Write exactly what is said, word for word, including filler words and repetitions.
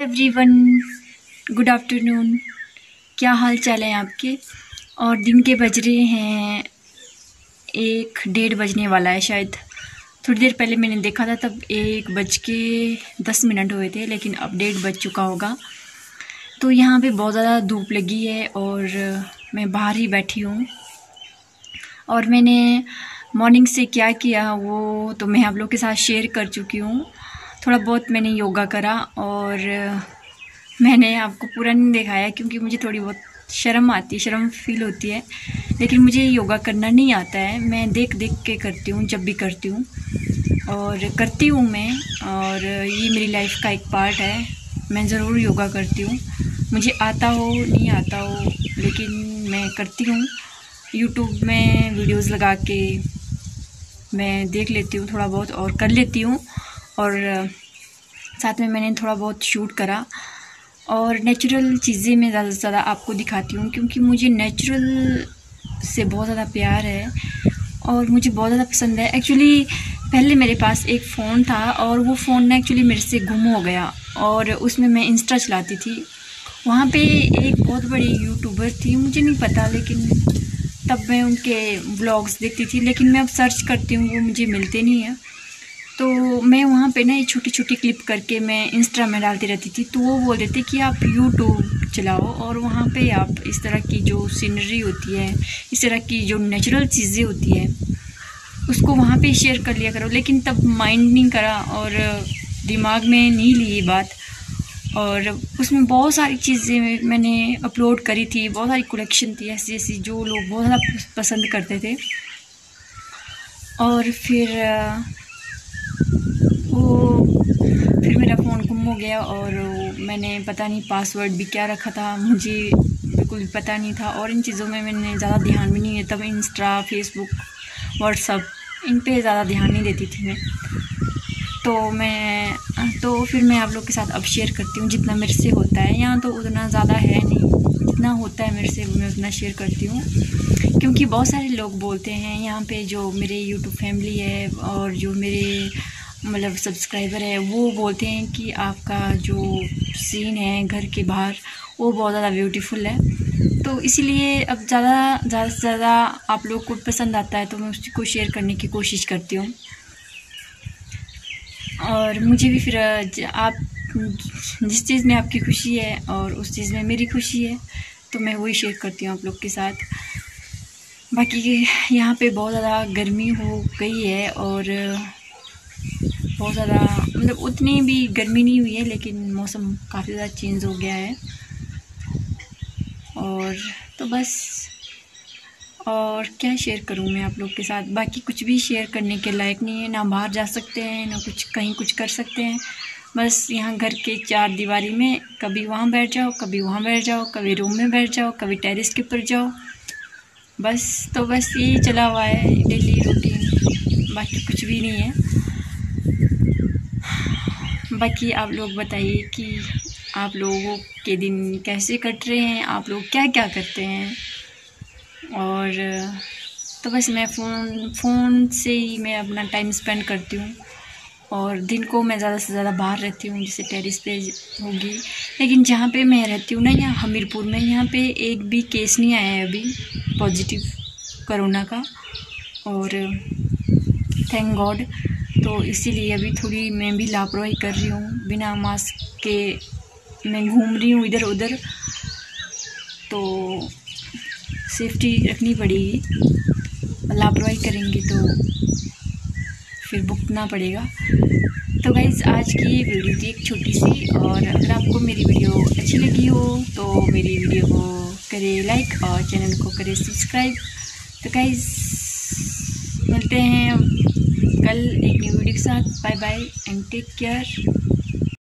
Everyone, good afternoon. क्या हाल चाल है आपके? और दिन के बज रहे हैं एक डेढ़ बजने वाला है शायद। थोड़ी देर पहले मैंने देखा था तब एक बज के दस मिनट हुए थे, लेकिन अब डेढ़ बज चुका होगा। तो यहाँ पे बहुत ज़्यादा धूप लगी है और मैं बाहर ही बैठी हूँ। और मैंने मॉर्निंग से क्या किया वो तो मैं आप लोग के साथ शेयर कर चुकी हूँ। थोड़ा बहुत मैंने योगा करा और मैंने आपको पूरा नहीं दिखाया क्योंकि मुझे थोड़ी बहुत शर्म आती है, शर्म फील होती है। लेकिन मुझे योगा करना नहीं आता है, मैं देख देख के करती हूँ जब भी करती हूँ, और करती हूँ मैं। और ये मेरी लाइफ का एक पार्ट है, मैं ज़रूर योगा करती हूँ। मुझे आता हो नहीं आता हो लेकिन मैं करती हूँ। यूट्यूब में वीडियोस लगा के मैं देख लेती हूँ थोड़ा बहुत और कर लेती हूँ। और साथ में मैंने थोड़ा बहुत शूट करा। और नेचुरल चीज़ें मैं ज़्यादा से ज़्यादा आपको दिखाती हूँ क्योंकि मुझे नेचुरल से बहुत ज़्यादा प्यार है और मुझे बहुत ज़्यादा पसंद है। एक्चुअली पहले मेरे पास एक फ़ोन था और वो फ़ोन ना एक्चुअली मेरे से गुम हो गया और उसमें मैं इंस्टा चलाती थी। वहाँ पे एक बहुत बड़ी यूट्यूबर थी, मुझे नहीं पता, लेकिन तब मैं उनके व्लॉग्स देखती थी। लेकिन मैं अब सर्च करती हूँ वो मुझे मिलते नहीं हैं। तो मैं वहाँ पे ना ये छोटी छोटी क्लिप करके मैं इंस्टा में डालती रहती थी। तो वो बोल देते कि आप यूट्यूब चलाओ और वहाँ पे आप इस तरह की जो सीनरी होती है, इस तरह की जो नेचुरल चीज़ें होती है उसको वहाँ पे शेयर कर लिया करो। लेकिन तब माइंड नहीं करा और दिमाग में नहीं ली ये बात। और उसमें बहुत सारी चीज़ें मैंने अपलोड करी थी, बहुत सारी कलेक्शन थी ऐसी ऐसी जो लोग बहुत ज़्यादा पसंद करते थे। और फिर वो फिर मेरा फ़ोन गुम हो गया और मैंने पता नहीं पासवर्ड भी क्या रखा था, मुझे बिल्कुल भी पता नहीं था। और इन चीज़ों में मैंने ज़्यादा ध्यान भी नहीं दिया। तब इंस्टा, फेसबुक, व्हाट्सअप इन पे ज़्यादा ध्यान नहीं देती थी मैं। तो मैं तो फिर मैं आप लोग के साथ अब शेयर करती हूँ जितना मेरे से होता है। यहाँ तो उतना ज़्यादा है नहीं, जितना होता है मेरे से मैं उतना शेयर करती हूँ। क्योंकि बहुत सारे लोग बोलते हैं यहाँ पे, जो मेरे यूट्यूब फैमिली है और जो मेरे मतलब सब्सक्राइबर है, वो बोलते हैं कि आपका जो सीन है घर के बाहर वो बहुत ज़्यादा ब्यूटीफुल है। तो इसीलिए अब ज़्यादा ज़्यादा से ज़्यादा आप लोग को पसंद आता है तो मैं उसको शेयर करने की कोशिश करती हूँ। और मुझे भी फिर आप जिस चीज़ में आपकी खुशी है और उस चीज़ में मेरी खुशी है तो मैं वही शेयर करती हूँ आप लोग के साथ। बाकी यहाँ पे बहुत ज़्यादा गर्मी हो गई है और बहुत ज़्यादा मतलब उतनी भी गर्मी नहीं हुई है, लेकिन मौसम काफ़ी ज़्यादा चेंज हो गया है। और तो बस, और क्या शेयर करूँ मैं आप लोग के साथ। बाकी कुछ भी शेयर करने के लायक नहीं है, ना बाहर जा सकते हैं ना कुछ कहीं कुछ कर सकते हैं। बस यहाँ घर के चार दीवारी में कभी वहाँ बैठ जाओ, कभी वहाँ बैठ जाओ, कभी रूम में बैठ जाओ, कभी टेरेस के ऊपर जाओ, बस। तो बस यही चला हुआ है डेली रूटीन, बाकी कुछ भी नहीं है। बाकी आप लोग बताइए कि आप लोगों के दिन कैसे कट रहे हैं, आप लोग क्या क्या करते हैं। और तो बस मैं फ़ोन फ़ोन से ही मैं अपना टाइम स्पेंड करती हूँ। और दिन को मैं ज़्यादा से ज़्यादा बाहर रहती हूँ, जैसे टेरेस पे होगी। लेकिन जहाँ पे मैं रहती हूँ ना, यहाँ हमीरपुर में, यहाँ पे एक भी केस नहीं आया है अभी पॉजिटिव कोरोना का, और थैंक गॉड। तो इसीलिए अभी थोड़ी मैं भी लापरवाही कर रही हूँ, बिना मास्क के मैं घूम रही हूँ इधर उधर। तो सेफ्टी रखनी पड़ेगी, लापरवाही करेंगे तो फिर भुगतना पड़ेगा। तो गाइज़ आज की ये वीडियो थी एक छोटी सी, और अगर आपको मेरी वीडियो अच्छी लगी हो तो मेरी वीडियो को करें लाइक और चैनल को करें सब्सक्राइब। तो गाइज़ मिलते हैं कल एक न्यू वीडियो के साथ। Bye bye and take care.